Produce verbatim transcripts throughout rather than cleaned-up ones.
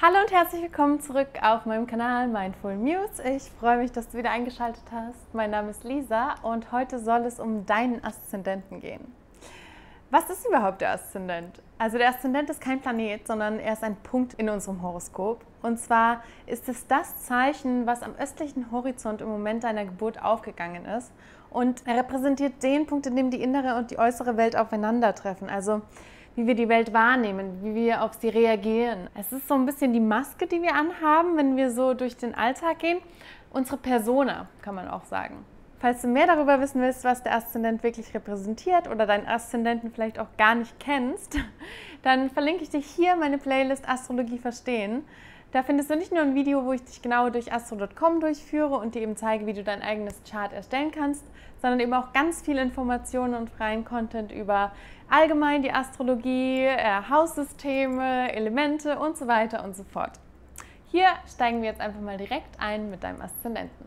Hallo und herzlich willkommen zurück auf meinem Kanal Mindful Muse. Ich freue mich, dass du wieder eingeschaltet hast. Mein Name ist Lisa und heute soll es um deinen Aszendenten gehen. Was ist überhaupt der Aszendent? Also der Aszendent ist kein Planet, sondern er ist ein Punkt in unserem Horoskop. Und zwar ist es das Zeichen, was am östlichen Horizont im Moment deiner Geburt aufgegangen ist. Und er repräsentiert den Punkt, in dem die innere und die äußere Welt aufeinandertreffen. Also wie wir die Welt wahrnehmen, wie wir auf sie reagieren. Es ist so ein bisschen die Maske, die wir anhaben, wenn wir so durch den Alltag gehen. Unsere Persona, kann man auch sagen. Falls du mehr darüber wissen willst, was der Aszendent wirklich repräsentiert oder deinen Aszendenten vielleicht auch gar nicht kennst, dann verlinke ich dich hier meine Playlist Astrologie verstehen. Da findest du nicht nur ein Video, wo ich dich genau durch astro Punkt com durchführe und dir eben zeige, wie du dein eigenes Chart erstellen kannst, sondern eben auch ganz viele Informationen und freien Content über allgemein die Astrologie, äh, Haussysteme, Elemente und so weiter und so fort. Hier steigen wir jetzt einfach mal direkt ein mit deinem Aszendenten.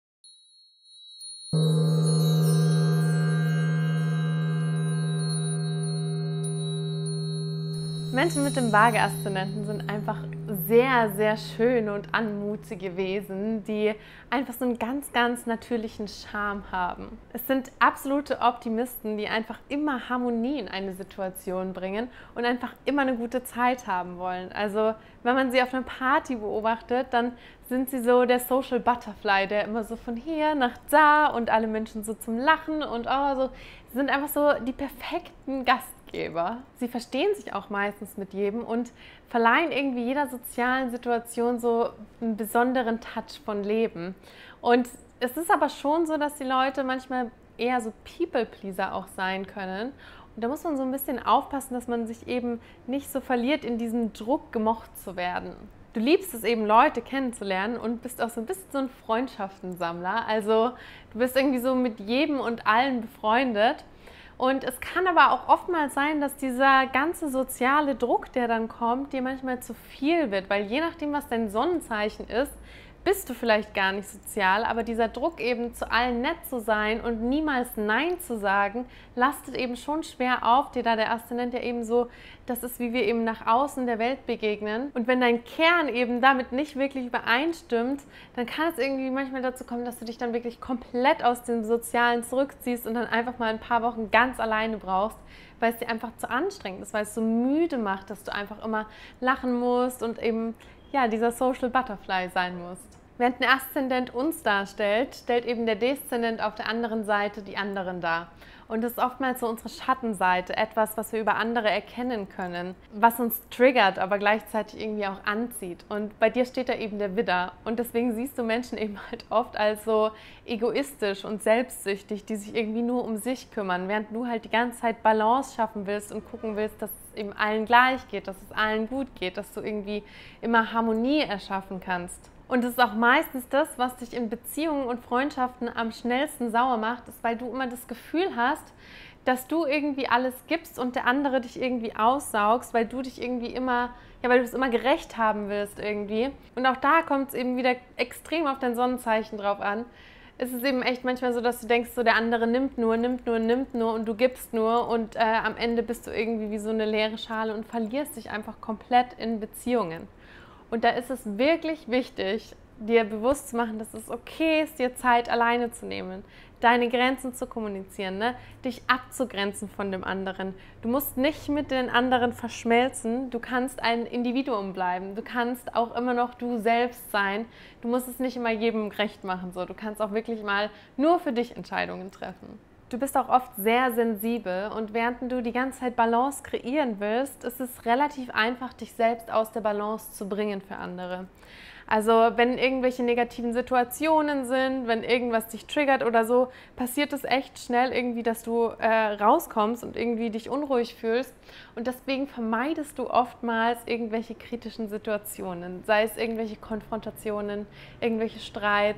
Menschen mit dem Waage-Aszendenten sind einfach sehr, sehr schöne und anmutige Wesen, die einfach so einen ganz, ganz natürlichen Charme haben. Es sind absolute Optimisten, die einfach immer Harmonie in eine Situation bringen und einfach immer eine gute Zeit haben wollen. Also wenn man sie auf einer Party beobachtet, dann sind sie so der Social Butterfly, der immer so von hier nach da und alle Menschen so zum Lachen und oh, so, sie sind einfach so die perfekten Gastgeber. Sie verstehen sich auch meistens mit jedem und verleihen irgendwie jeder sozialen Situation so einen besonderen Touch von Leben. Und es ist aber schon so, dass die Leute manchmal eher so People-Pleaser auch sein können. Und da muss man so ein bisschen aufpassen, dass man sich eben nicht so verliert in diesem Druck, gemocht zu werden. Du liebst es eben, Leute kennenzulernen und bist auch so ein bisschen so ein Freundschaftensammler. Also du bist irgendwie so mit jedem und allen befreundet. Und es kann aber auch oftmals sein, dass dieser ganze soziale Druck, der dann kommt, dir manchmal zu viel wird. Weil je nachdem, was dein Sonnenzeichen ist, bist du vielleicht gar nicht sozial, aber dieser Druck eben zu allen nett zu sein und niemals Nein zu sagen, lastet eben schon schwer auf dir, da der Aszendent ja eben so, das ist, wie wir eben nach außen der Welt begegnen. Und wenn dein Kern eben damit nicht wirklich übereinstimmt, dann kann es irgendwie manchmal dazu kommen, dass du dich dann wirklich komplett aus dem Sozialen zurückziehst und dann einfach mal ein paar Wochen ganz alleine brauchst, weil es dir einfach zu anstrengend ist, weil es so müde macht, dass du einfach immer lachen musst und eben ja, dieser Social Butterfly sein musst. Während ein Aszendent uns darstellt, stellt eben der Deszendent auf der anderen Seite die anderen dar. Und das ist oftmals so unsere Schattenseite, etwas, was wir über andere erkennen können, was uns triggert, aber gleichzeitig irgendwie auch anzieht. Und bei dir steht da eben der Widder. Und deswegen siehst du Menschen eben halt oft als so egoistisch und selbstsüchtig, die sich irgendwie nur um sich kümmern, während du halt die ganze Zeit Balance schaffen willst und gucken willst, dass es eben allen gleich geht, dass es allen gut geht, dass du irgendwie immer Harmonie erschaffen kannst. Und es ist auch meistens das, was dich in Beziehungen und Freundschaften am schnellsten sauer macht, ist, weil du immer das Gefühl hast, dass du irgendwie alles gibst und der andere dich irgendwie aussaugst, weil du dich irgendwie immer, ja, weil du es immer gerecht haben willst irgendwie. Und auch da kommt es eben wieder extrem auf dein Sonnenzeichen drauf an. Es ist eben echt manchmal so, dass du denkst, so der andere nimmt nur, nimmt nur, nimmt nur und du gibst nur und äh, am Ende bist du irgendwie wie so eine leere Schale und verlierst dich einfach komplett in Beziehungen. Und da ist es wirklich wichtig, dir bewusst zu machen, dass es okay ist, dir Zeit alleine zu nehmen, deine Grenzen zu kommunizieren, ne? Dich abzugrenzen von dem anderen. Du musst nicht mit den anderen verschmelzen, du kannst ein Individuum bleiben, du kannst auch immer noch du selbst sein, du musst es nicht immer jedem recht machen, so. Du kannst auch wirklich mal nur für dich Entscheidungen treffen. Du bist auch oft sehr sensibel und während du die ganze Zeit Balance kreieren willst, ist es relativ einfach, dich selbst aus der Balance zu bringen für andere. Also wenn irgendwelche negativen Situationen sind, wenn irgendwas dich triggert oder so, passiert es echt schnell irgendwie, dass du äh, rauskommst und irgendwie dich unruhig fühlst. Und deswegen vermeidest du oftmals irgendwelche kritischen Situationen, sei es irgendwelche Konfrontationen, irgendwelche Streits,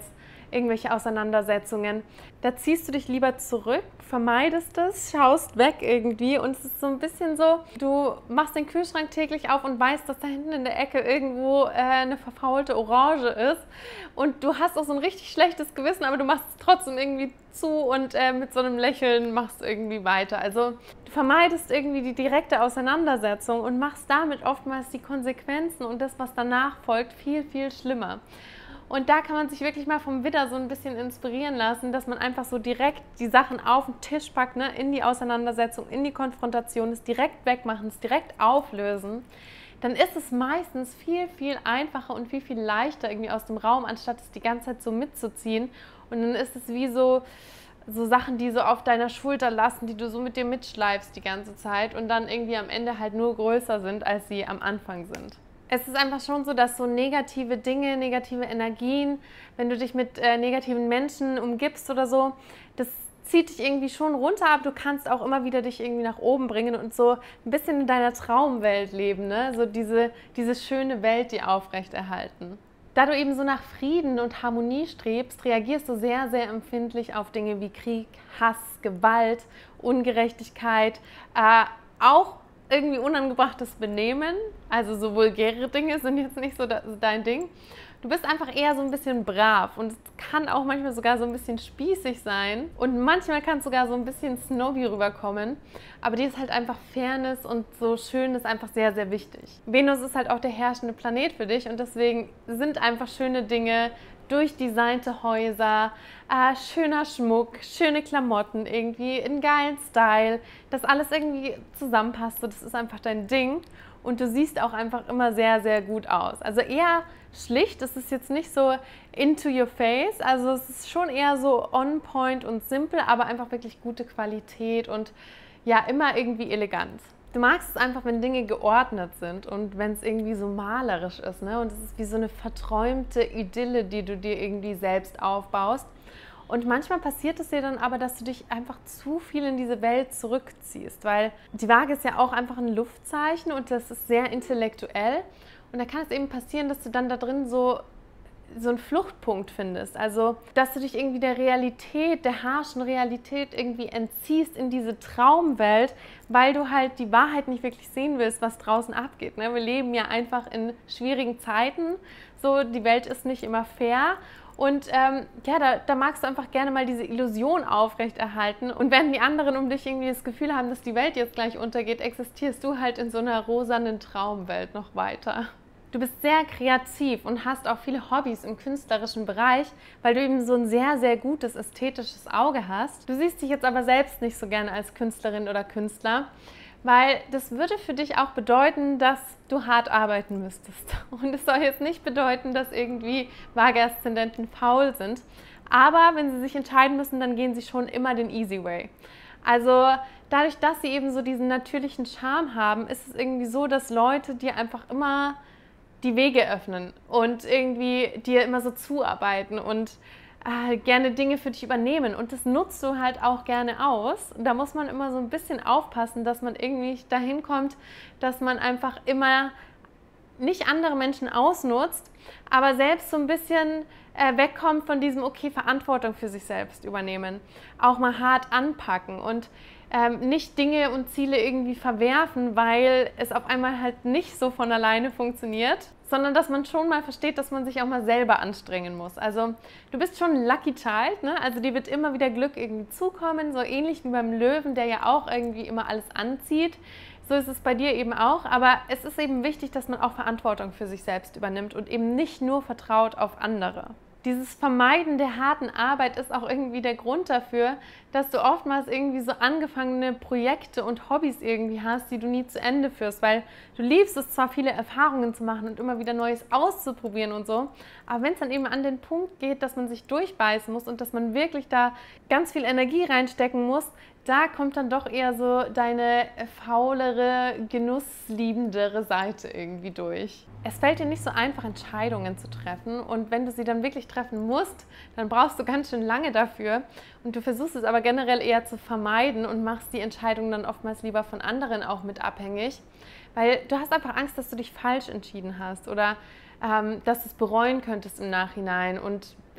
irgendwelche Auseinandersetzungen. Da ziehst du dich lieber zurück, vermeidest es, schaust weg irgendwie und es ist so ein bisschen so, du machst den Kühlschrank täglich auf und weißt, dass da hinten in der Ecke irgendwo äh, eine verfaulte Orange ist und du hast auch so ein richtig schlechtes Gewissen, aber du machst es trotzdem irgendwie zu und äh, mit so einem Lächeln machst du irgendwie weiter. Also du vermeidest irgendwie die direkte Auseinandersetzung und machst damit oftmals die Konsequenzen und das, was danach folgt, viel, viel schlimmer. Und da kann man sich wirklich mal vom Widder so ein bisschen inspirieren lassen, dass man einfach so direkt die Sachen auf den Tisch packt, ne, in die Auseinandersetzung, in die Konfrontation, es direkt wegmachen, es direkt auflösen. Dann ist es meistens viel, viel einfacher und viel, viel leichter irgendwie aus dem Raum, anstatt es die ganze Zeit so mitzuziehen. Und dann ist es wie so, so Sachen, die so auf deiner Schulter lasten, die du so mit dir mitschleifst die ganze Zeit und dann irgendwie am Ende halt nur größer sind, als sie am Anfang sind. Es ist einfach schon so, dass so negative Dinge, negative Energien, wenn du dich mit äh, negativen Menschen umgibst oder so, das zieht dich irgendwie schon runter, aber du kannst auch immer wieder dich irgendwie nach oben bringen und so ein bisschen in deiner Traumwelt leben, ne? So diese, diese schöne Welt, die aufrechterhalten. Da du eben so nach Frieden und Harmonie strebst, reagierst du sehr, sehr empfindlich auf Dinge wie Krieg, Hass, Gewalt, Ungerechtigkeit, äh, auch irgendwie unangebrachtes Benehmen, also so vulgäre Dinge sind jetzt nicht so dein Ding. Du bist einfach eher so ein bisschen brav und es kann auch manchmal sogar so ein bisschen spießig sein und manchmal kann es sogar so ein bisschen snobby rüberkommen, aber dir ist halt einfach Fairness und so schön ist einfach sehr, sehr wichtig. Venus ist halt auch der herrschende Planet für dich und deswegen sind einfach schöne Dinge, durchdesignte Häuser, äh, schöner Schmuck, schöne Klamotten irgendwie, in geilen Style, dass alles irgendwie zusammenpasst, so, das ist einfach dein Ding und du siehst auch einfach immer sehr, sehr gut aus. Also eher schlicht, es ist jetzt nicht so into your face, also es ist schon eher so on point und simpel, aber einfach wirklich gute Qualität und ja, immer irgendwie elegant. Du magst es einfach, wenn Dinge geordnet sind und wenn es irgendwie so malerisch ist, ne? Und es ist wie so eine verträumte Idylle, die du dir irgendwie selbst aufbaust. Und manchmal passiert es dir dann aber, dass du dich einfach zu viel in diese Welt zurückziehst, weil die Waage ist ja auch einfach ein Luftzeichen und das ist sehr intellektuell. Und da kann es eben passieren, dass du dann da drin so so einen Fluchtpunkt findest, also dass du dich irgendwie der Realität, der harschen Realität irgendwie entziehst in diese Traumwelt, weil du halt die Wahrheit nicht wirklich sehen willst, was draußen abgeht. Ne? Wir leben ja einfach in schwierigen Zeiten, so die Welt ist nicht immer fair und ähm, ja, da, da magst du einfach gerne mal diese Illusion aufrechterhalten und wenn die anderen um dich irgendwie das Gefühl haben, dass die Welt jetzt gleich untergeht, existierst du halt in so einer rosanen Traumwelt noch weiter. Du bist sehr kreativ und hast auch viele Hobbys im künstlerischen Bereich, weil du eben so ein sehr, sehr gutes ästhetisches Auge hast. Du siehst dich jetzt aber selbst nicht so gerne als Künstlerin oder Künstler, weil das würde für dich auch bedeuten, dass du hart arbeiten müsstest. Und es soll jetzt nicht bedeuten, dass irgendwie Waage-Aszendenten faul sind, aber wenn sie sich entscheiden müssen, dann gehen sie schon immer den easy way. Also dadurch, dass sie eben so diesen natürlichen Charme haben, ist es irgendwie so, dass Leute dir einfach immer die Wege öffnen und irgendwie dir immer so zuarbeiten und äh, gerne Dinge für dich übernehmen und das nutzt du halt auch gerne aus. Da muss man immer so ein bisschen aufpassen, dass man irgendwie dahin kommt, dass man einfach immer nicht andere Menschen ausnutzt, aber selbst so ein bisschen äh, wegkommt von diesem, okay, Verantwortung für sich selbst übernehmen, auch mal hart anpacken und ähm, nicht Dinge und Ziele irgendwie verwerfen, weil es auf einmal halt nicht so von alleine funktioniert, sondern dass man schon mal versteht, dass man sich auch mal selber anstrengen muss. Also du bist schon ein Lucky Child, ne? Also dir wird immer wieder Glück irgendwie zukommen, so ähnlich wie beim Löwen, der ja auch irgendwie immer alles anzieht. So ist es bei dir eben auch, aber es ist eben wichtig, dass man auch Verantwortung für sich selbst übernimmt und eben nicht nur vertraut auf andere. Dieses Vermeiden der harten Arbeit ist auch irgendwie der Grund dafür, dass du oftmals irgendwie so angefangene Projekte und Hobbys irgendwie hast, die du nie zu Ende führst, weil du liebst es zwar, viele Erfahrungen zu machen und immer wieder Neues auszuprobieren und so, aber wenn es dann eben an den Punkt geht, dass man sich durchbeißen muss und dass man wirklich da ganz viel Energie reinstecken muss, da kommt dann doch eher so deine faulere, genussliebendere Seite irgendwie durch. Es fällt dir nicht so einfach, Entscheidungen zu treffen und wenn du sie dann wirklich treffen musst, dann brauchst du ganz schön lange dafür und du versuchst es aber generell eher zu vermeiden und machst die Entscheidung dann oftmals lieber von anderen auch mit abhängig, weil du hast einfach Angst, dass du dich falsch entschieden hast oder ähm, dass du es bereuen könntest im Nachhinein und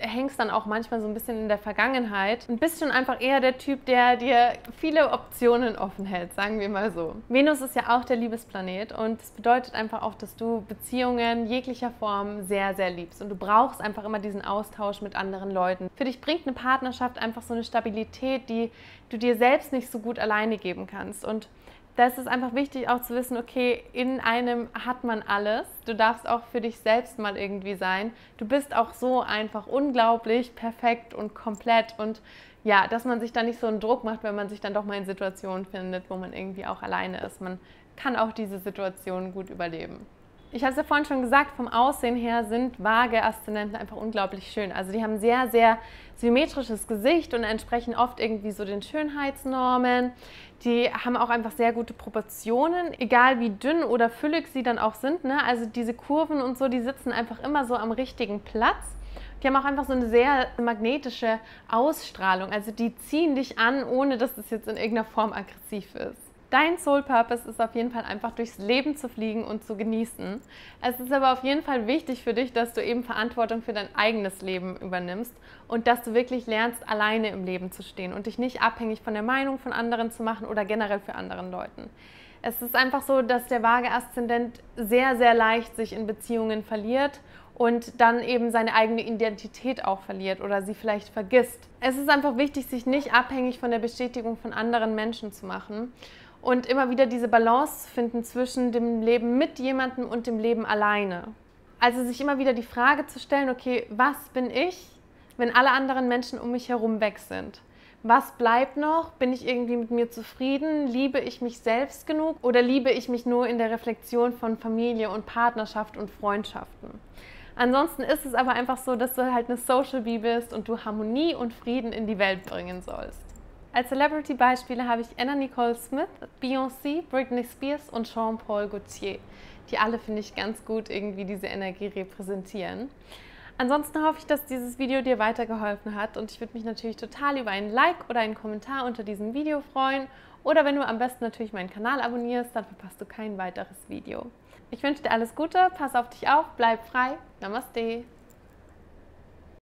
hängst dann auch manchmal so ein bisschen in der Vergangenheit und bist schon einfach eher der Typ, der dir viele Optionen offen hält, sagen wir mal so. Venus ist ja auch der Liebesplanet und das bedeutet einfach auch, dass du Beziehungen jeglicher Form sehr, sehr liebst und du brauchst einfach immer diesen Austausch mit anderen Leuten. Für dich bringt eine Partnerschaft einfach so eine Stabilität, die du dir selbst nicht so gut alleine geben kannst. Und da ist es einfach wichtig auch zu wissen, okay, in einem hat man alles. Du darfst auch für dich selbst mal irgendwie sein. Du bist auch so einfach unglaublich perfekt und komplett. Und ja, dass man sich da nicht so einen Druck macht, wenn man sich dann doch mal in Situationen findet, wo man irgendwie auch alleine ist. Man kann auch diese Situation gut überleben. Ich habe es ja vorhin schon gesagt, vom Aussehen her sind Waage-Aszendenten einfach unglaublich schön. Also die haben sehr, sehr symmetrisches Gesicht und entsprechen oft irgendwie so den Schönheitsnormen. Die haben auch einfach sehr gute Proportionen, egal wie dünn oder füllig sie dann auch sind, ne? Also diese Kurven und so, die sitzen einfach immer so am richtigen Platz. Die haben auch einfach so eine sehr magnetische Ausstrahlung. Also die ziehen dich an, ohne dass es jetzt in irgendeiner Form aggressiv ist. Dein Soul Purpose ist auf jeden Fall einfach durchs Leben zu fliegen und zu genießen. Es ist aber auf jeden Fall wichtig für dich, dass du eben Verantwortung für dein eigenes Leben übernimmst und dass du wirklich lernst, alleine im Leben zu stehen und dich nicht abhängig von der Meinung von anderen zu machen oder generell für anderen Leuten. Es ist einfach so, dass der Waage-Aszendent sehr, sehr leicht sich in Beziehungen verliert und dann eben seine eigene Identität auch verliert oder sie vielleicht vergisst. Es ist einfach wichtig, sich nicht abhängig von der Bestätigung von anderen Menschen zu machen. Und immer wieder diese Balance zu finden zwischen dem Leben mit jemandem und dem Leben alleine. Also sich immer wieder die Frage zu stellen, okay, was bin ich, wenn alle anderen Menschen um mich herum weg sind? Was bleibt noch? Bin ich irgendwie mit mir zufrieden? Liebe ich mich selbst genug? Oder liebe ich mich nur in der Reflexion von Familie und Partnerschaft und Freundschaften? Ansonsten ist es aber einfach so, dass du halt eine Social Bee bist und du Harmonie und Frieden in die Welt bringen sollst. Als Celebrity-Beispiele habe ich Anna Nicole Smith, Beyoncé, Britney Spears und Jean-Paul Gaultier, die alle, finde ich, ganz gut irgendwie diese Energie repräsentieren. Ansonsten hoffe ich, dass dieses Video dir weitergeholfen hat und ich würde mich natürlich total über einen Like oder einen Kommentar unter diesem Video freuen oder wenn du am besten natürlich meinen Kanal abonnierst, dann verpasst du kein weiteres Video. Ich wünsche dir alles Gute, pass auf dich auf, bleib frei, Namaste!